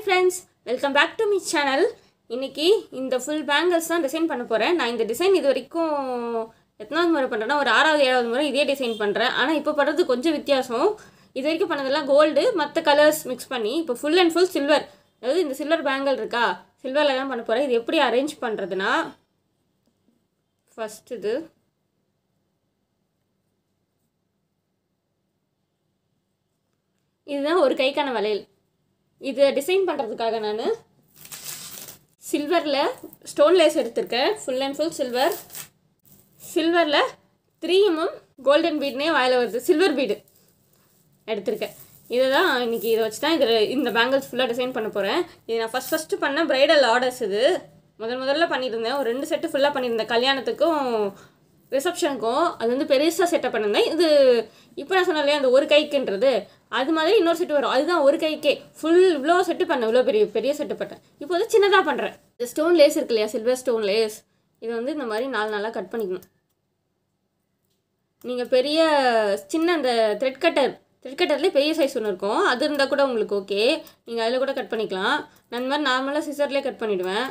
friends, welcome back to my channel. இன்னைக்கு இந்த full bangles தான் டிசைன் பண்ண போறேன். நான் இந்த டிசைன் இது வரைக்கும் எத்தனாவது முறை பண்றேன்னா ஒரு 6வது 7வது முறை இதே டிசைன் பண்றேன். ஆனா இப்போ பண்றது கொஞ்சம் வித்தியாசம். இது வரைக்கும் பண்ணதெல்லாம் கோல்ட் மத்த கலர்ஸ் mix பண்ணி இப்போ full and full silver. அதாவது இந்த silver bangle இருக்கா? சில்வர்ல தான் பண்ண போறேன். இது எப்படி அரேஞ்ச் பண்றதுனா ஃபர்ஸ்ட் இதுதான் ஒரு கைக்கான வளையல். இது டிசைன் பண்ணுறதுக்காக நான் சில்வரில் ஸ்டோன் லேஸ் எடுத்திருக்கேன். ஃபுல் அண்ட் ஃபுல் சில்வரில் 3 mm கோல்டன் பீட்னே வாயில் வருது, சில்வர் பீடு எடுத்திருக்கேன். இதை தான் இன்றைக்கி இதை வச்சு தான் இந்த பேங்கிள்ஸ் ஃபுல்லாக டிசைன் பண்ண போகிறேன். இது நான் ஃபஸ்ட்டு பண்ண ப்ரைடல் ஆர்டர்ஸ். இது முதல்ல பண்ணியிருந்தேன். ஒரு 2 செட்டு ஃபுல்லாக பண்ணியிருந்தேன், கல்யாணத்துக்கும் ரிசப்ஷனுக்கும். அது வந்து பெருசாக செட்டப் பண்ணியிருந்தேன். இது இப்போ நான் சொன்னேன் இல்லையா அந்த ஒரு கைக்குன்றது, அது மாதிரி இன்னொரு செட்டு வரும். அதுதான் ஒரு கைக்கே ஃபுல் இவ்வளோ செட்டு பண்ணேன், இவ்வளோ பெரிய செட்டு பண்ணேன். இப்போ வந்து சின்னதாக பண்ணுறேன். இந்த ஸ்டோன் லேஸ் இருக்கு இல்லையா, சில்வர் ஸ்டோன் லேஸ், இது வந்து இந்த மாதிரி 4 நாளாக கட் பண்ணிக்கணும். நீங்கள் பெரிய சின்ன அந்த த்ரெட் கட்டர்லேயே பெரிய சைஸ் ஒன்று இருக்கும், அது இருந்தால் கூட உங்களுக்கு ஓகே, நீங்கள் அதில் கூட கட் பண்ணிக்கலாம். நான் இந்த மாதிரி நார்மலாக சிசர்லேயே கட் பண்ணிவிடுவேன்.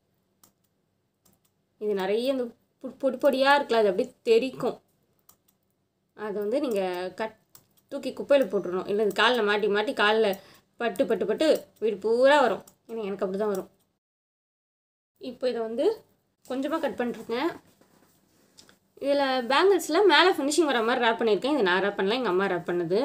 இது நிறைய இந்த பொடியாக இருக்குல்ல, அது அப்படியே தெரிக்கும். அதை வந்து நீங்கள் தூக்கி குப்பையில் போட்டுடணும். இல்லை இது காலில் மாட்டி காலில் பட்டு வீடு பூரா வரும். ஏன்னா எனக்கு அப்படி தான் வரும். இப்போ இதை வந்து கொஞ்சமாக கட் பண்ணிருக்கேன். இதில் பேங்கிள்ஸில் மேலே ஃபினிஷிங் வர மாதிரி ரேப் பண்ணியிருக்கேன். இது நான் ரேப் பண்ணல, எங்கள் அம்மா ரேப் பண்ணது.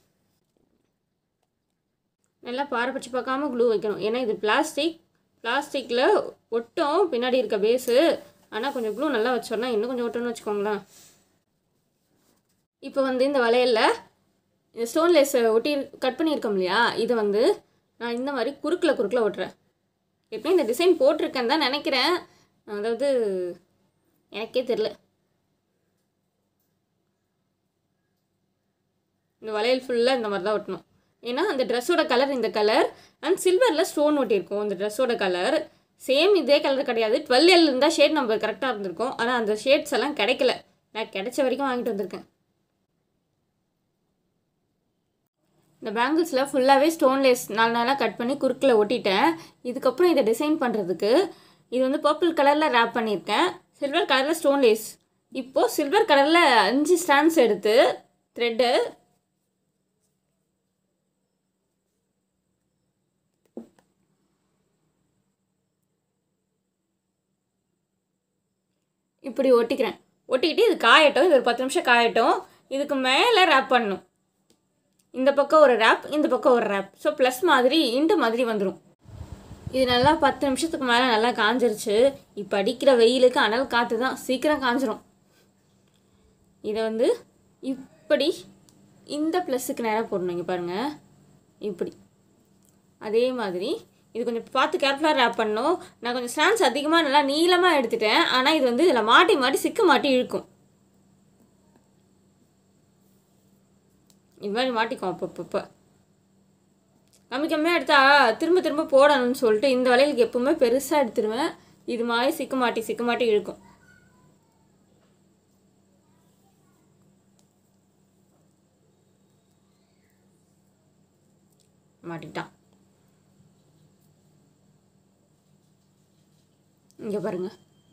நல்லா பாரபட்சி பார்க்காம க்ளூ வைக்கணும். ஏன்னா இது பிளாஸ்டிக்கில் ஒட்டும் பின்னாடி இருக்க பேஸு. ஆனால் கொஞ்சம் க்ளூ நல்லா வச்சோன்னா இன்னும் கொஞ்சம் ஒட்டணும்னு வச்சுக்கோங்களேன். இப்போ வந்து இந்த வளையலில் இந்த ஸ்டோன் லேஸ் ஒட்டி கட் பண்ணியிருக்கோம் இல்லையா, இதை வந்து நான் இந்த மாதிரி குறுக்கில் ஒட்டுறேன். எப்படியும் இந்த டிசைன் போட்டிருக்கேன்னு தான் நினைக்கிறேன், அதாவது எனக்கே தெரில. இந்த வளையல் ஃபுல்லாக இந்த மாதிரி தான் ஒட்டணும். ஏன்னா அந்த ட்ரெஸ்ஸோட கலர் இந்த கலர், அண்ட் சில்வரில் ஸ்டோன் ஒட்டியிருக்கும். அந்த ட்ரெஸ்ஸோட கலர் சேம் இதே கலர் கிடையாது. 12L இருந்தால் ஷேட் நம்பர் கரெக்டாக இருந்திருக்கும். ஆனால் அந்த ஷேட்ஸ் எல்லாம் கிடைக்கல. நான் கிடைச்ச வரைக்கும் வாங்கிட்டு வந்திருக்கேன். இந்த பேங்கிள்ஸில் ஃபுல்லாகவே ஸ்டோன் லேஸ் 4 நாளாக கட் பண்ணி குறுக்கில் ஒட்டிட்டேன். இதுக்கப்புறம் இதை டிசைன் பண்ணுறதுக்கு இது வந்து பர்பிள் கலரில் ரேப் பண்ணியிருக்கேன், சில்வர் கலரில் ஸ்டோன் லேஸ். இப்போது சில்வர் கலரில் 5 ஸ்டாண்ட்ஸ் எடுத்து த்ரெட்டு இப்படி ஒட்டிக்கிட்டு இது காயட்டும். இது ஒரு 10 நிமிஷம் காயட்டும். இதுக்கு மேலே ரேப் பண்ணணும். இந்த பக்கம் ஒரு ரேப், இந்த பக்கம் ஒரு ரேப். ஸோ ப்ளஸ் மாதிரி இன்ட்டு மாதிரி வந்துடும். இது நல்லா 10 நிமிஷத்துக்கு மேலே நல்லா காஞ்சிருச்சு. இப்போ அடிக்கிற வெயிலுக்கு அனல் காற்று தான், சீக்கிரம் காஞ்சிரும். இதை வந்து இப்படி இந்த ப்ளஸ்ஸுக்கு நேராக போடணும். இங்கே பாருங்கள், இப்படி. அதே மாதிரி இது கொஞ்சம் பார்த்து கேர்ஃபுல்லாக ரேப் பண்ணணும். நான் கொஞ்சம் ஸ்டாண்ட்ஸ் அதிகமாக நல்லா நீளமாக எடுத்துட்டேன். ஆனால் இது வந்து இதில் மாட்டி சிக்க இழுக்கும். இது மாதிரி மாட்டிக்கும். அப்பப்போ கம்மியாக எடுத்தா திரும்ப போடணும்னு சொல்லிட்டு இந்த வளையலுக்கு எப்பவுமே பெருசாக எடுத்துருவேன். இது மாதிரி சிக்க மாட்டி இழுக்கும். மாட்டிக்கிட்டான். இங்கே பாருங்க,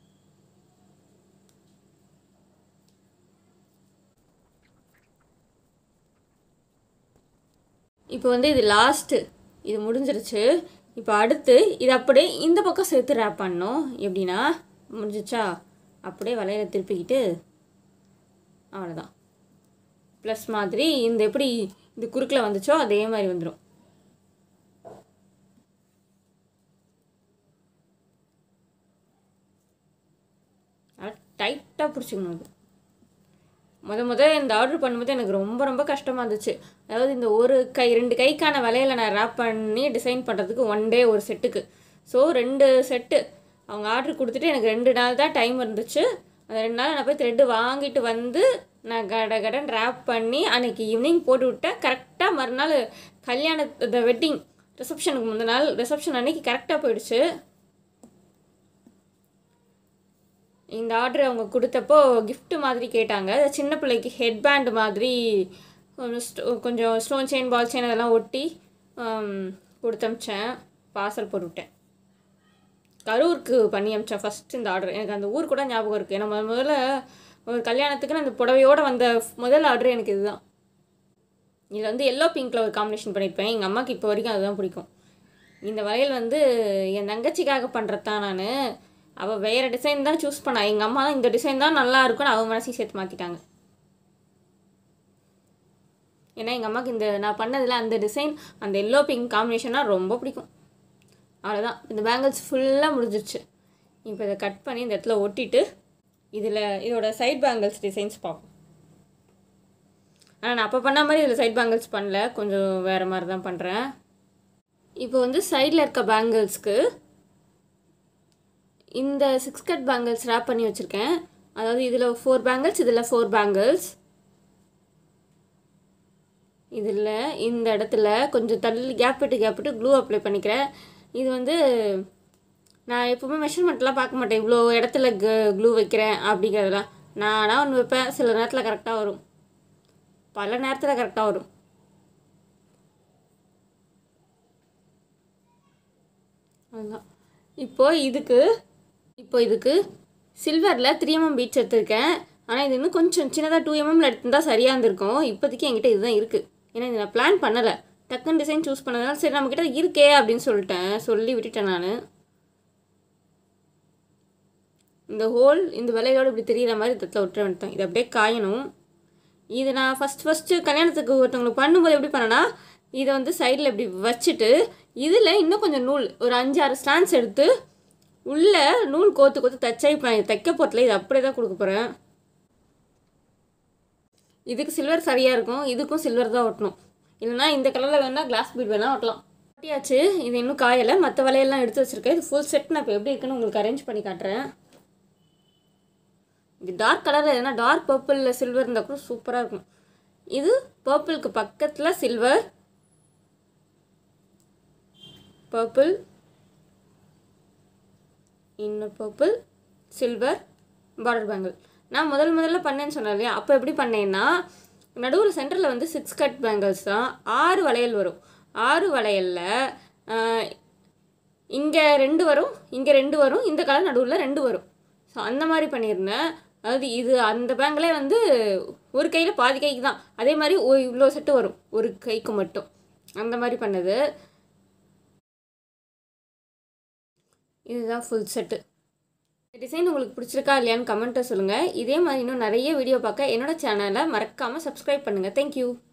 இப்போ வந்து இது லாஸ்ட்டு, இது முடிஞ்சிருச்சு. இப்போ அடுத்து இது அப்படியே இந்த பக்கம் சேர்த்து ரேப் பண்ணணும். எப்படின்னா முடிஞ்சிச்சா, அப்படியே வளையலை திருப்பிக்கிட்டு அவ்வளோதான். ப்ளஸ் மாதிரி இந்த எப்படி இது குறுக்கில் வந்துச்சோ அதே மாதிரி வந்துடும். டைட்டாக பிடிச்சிக்கணும். அது முதல் இந்த ஆர்டர் பண்ணும்போது எனக்கு ரொம்ப கஷ்டமாக இருந்துச்சு. அதாவது இந்த ஒரு கை 2 கைக்கான வளையலை நான் ரேப் பண்ணி டிசைன் பண்ணுறதுக்கு 1 டே ஒரு செட்டுக்கு. ஸோ 2 செட்டு அவங்க ஆர்டர் கொடுத்துட்டு எனக்கு 2 நாள் தான் டைம் இருந்துச்சு. அந்த 2 நாள் நான் போய் த்ரெட்டு வாங்கிட்டு வந்து நான் கடன் ரேப் பண்ணி அன்றைக்கி ஈவினிங் போட்டு விட்டேன். கரெக்டாக மறுநாள் இந்த வெட்டிங் ரிசப்ஷனுக்கு முந்தின நாள் ரிசப்ஷன் அன்றைக்கி கரெக்டாக போயிடுச்சு. இந்த ஆர்டர் அவங்க கொடுத்தப்போ கிஃப்ட் மாதிரி கேட்டாங்க. சின்ன பிள்ளைக்கு ஹெட் பேண்ட் மாதிரி கொஞ்சம் ஸ்டோன் செயின், பால் செயின் அதெல்லாம் ஒட்டி கொடுத்தமிச்சேன். பார்சல் போட்டுவிட்டேன். கரூருக்கு பண்ணி அமிச்சேன் ஃபஸ்ட்டு இந்த ஆர்டர். எனக்கு அந்த ஊர் கூட ஞாபகம் இருக்குது. ஏன்னா முதல்ல ஒரு கல்யாணத்துக்கு நான் அந்த புடவையோடு வந்த முதல் ஆர்டர் எனக்கு இதுதான். இதில் வந்து எல்லோ பிங்க்கில் ஒரு காம்பினேஷன் பண்ணியிருப்பேன். எங்கள் அம்மாவுக்கு இப்போ வரைக்கும் அதுதான் பிடிக்கும். இந்த வளையல் வந்து என் தங்கச்சிக்காக பண்ணுறது தான். நான் அவள் வேறு டிசைன் தான் சூஸ் பண்ணா. எங்கள் அம்மா தான் இந்த டிசைன் தான் நல்லா இருக்கும்னு அவள் மனசையும் சேர்த்து மாற்றிட்டாங்க. ஏன்னா எங்கள் அம்மாவுக்கு இந்த நான் பண்ணதில் அந்த டிசைன் அந்த எல்லோ பிங்க் காம்பினேஷனாக ரொம்ப பிடிக்கும். அவ்வளோதான். இந்த பேங்கிள்ஸ் ஃபுல்லாக முடிஞ்சிருச்சு. இப்போ இதை கட் பண்ணி இந்த இடத்துல ஒட்டிட்டு இதோட சைட் பேங்கிள்ஸ் டிசைன்ஸ் பார்ப்போம். ஆனால் நான் அப்போ பண்ண மாதிரி இதில் சைட் பேங்கிள்ஸ் பண்ணல, கொஞ்சம் வேறு மாதிரி தான் பண்ணுறேன். இப்போ வந்து சைடில் இருக்க பேங்கிள்ஸ்க்கு இந்த 6 கட் பேங்கிள்ஸ் ரேப் பண்ணி வச்சுருக்கேன். அதாவது இதில் 4 பேங்கிள்ஸ், இதில் 4 பேங்கிள்ஸ். இதில் இந்த இடத்துல கொஞ்சம் தள்ளி கேப் விட்டு க்ளூ அப்ளை பண்ணிக்கிறேன். இது வந்து நான் எப்போவுமே மெஷர்மெண்ட்லாம் பார்க்க மாட்டேன், இவ்வளோ இடத்துல க்ளூ வைக்கிறேன் அப்படிங்கிறதுலாம். நானாக ஒன்று வைப்பேன், சில நேரத்தில் கரெக்டாக வரும், பல நேரத்தில் கரெக்டாக வரும். அதுதான். இப்போ இதுக்கு சில்வரில் 3 mm பீட்ஸ் எடுத்திருக்கேன். ஆனால் இது இன்னும் கொஞ்சம் சின்னதாக 2 mm எடுத்துருந்தால் சரியாக இருந்திருக்கும். இப்போதைக்கு என்கிட்ட இதுதான் இருக்குது. ஏன்னா இது நான் பிளான் பண்ணலை, டக்குன்னு டிசைன் சூஸ் பண்ணதுனால சரி நம்மக்கிட்ட இருக்கே அப்படின்னு சொல்லி விட்டுட்டேன். நான் இந்த ஹோல் இந்த விலையோடு இப்படி தெரிகிற மாதிரி இடத்துல விட்டுற வேண்டியதான். இது அப்படியே காயணும். இது நான் ஃபஸ்ட்டு கல்யாணத்துக்கு ஒருத்தவங்களுக்கு பண்ணும்போது எப்படி பண்ணேன்னா, இதை வந்து சைடில் இப்படி வச்சுட்டு இதில் இன்னும் கொஞ்சம் நூல் ஒரு 5-6 ஸ்டாண்ட்ஸ் எடுத்து உள்ளே நூல் கோத்து தைக்க போகிறதுல இது அப்படியே தான் கொடுக்க போகிறேன். இதுக்கு சில்வர் சரியாக இருக்கும், இதுக்கும் சில்வர் தான் ஒட்டணும். இல்லைனா இந்த கலரில் வேணால் கிளாஸ் பீட் வேணால் ஒட்டலாம். ஒட்டியாச்சு. இது இன்னும் காயலை, மற்ற வலையெல்லாம் எடுத்து வச்சுருக்கேன். இது ஃபுல் செட் நான் இப்போ எப்படி இருக்குன்னு உங்களுக்கு அரேஞ்ச் பண்ணி காட்டுறேன். இது டார்க் கலரில் எதுனா டார்க் பர்பிளில் சில்வர் இருந்தால் கூட சூப்பராக இருக்கும். இது பர்பிளுக்கு பக்கத்தில் சில்வர், பர்பிள், இன்னும் பர்பிள், சில்வர், பார்டர் பேங்கிள். நான் முதல்ல பண்ணேன்னு சொன்னேன் இல்லையா, அப்போ எப்படி பண்ணேன்னா நடுவில் சென்டரில் வந்து 6 கட் பேங்கிள்ஸ் தான், 6 வளையல் வரும். 6 வளையலில் இங்கே 2 வரும், இங்கே 2 வரும், இந்த கலர் நடுவில் 2 வரும். ஸோ அந்த மாதிரி பண்ணியிருந்தேன். அதாவது இது அந்த பேங்கிளே வந்து ஒரு கையில் பாதி கைக்கு தான், அதே மாதிரி இவ்வளோ செட்டு வரும் ஒரு கைக்கு மட்டும், அந்த மாதிரி பண்ணது. இதுதான் ஃபுல் செட்டு. இந்த டிசைன் உங்களுக்கு பிடிச்சிருக்கா இல்லையான்னு கமெண்ட்டை சொல்லுங்கள். இதே மாதிரி இன்னும் நிறைய வீடியோ பார்க்க என்னோடய சேனலை மறக்காமல் சப்ஸ்கிரைப் பண்ணுங்கள். தேங்க்யூ.